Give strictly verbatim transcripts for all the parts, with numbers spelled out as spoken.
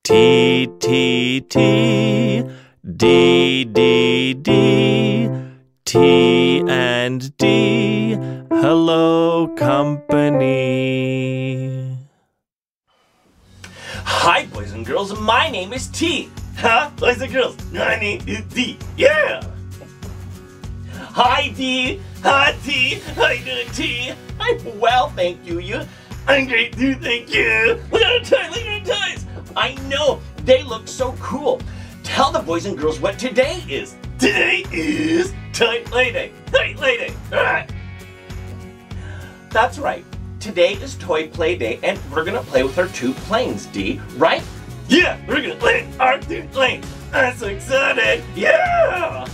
T, T, T, D, D, D, T and D, hello, company. Hi, boys and girls, my name is T. Huh? Boys and girls, my name is D. Yeah! Hi, D. Hi, T. How you doing, T? I'm well, thank you. You? I'm great, too, thank you. Look at our toys, look at our toys. I know, they look so cool. Tell the boys and girls what today is. Today is Toy Play Day. Toy Play Day. All right. That's right. Today is Toy Play Day, and we're gonna play with our two planes, D, right? Yeah, we're gonna play with our two planes. I'm so excited. Yeah!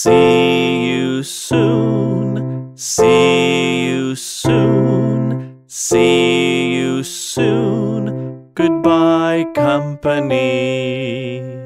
See you soon. See you soon. See you soon. Goodbye, company.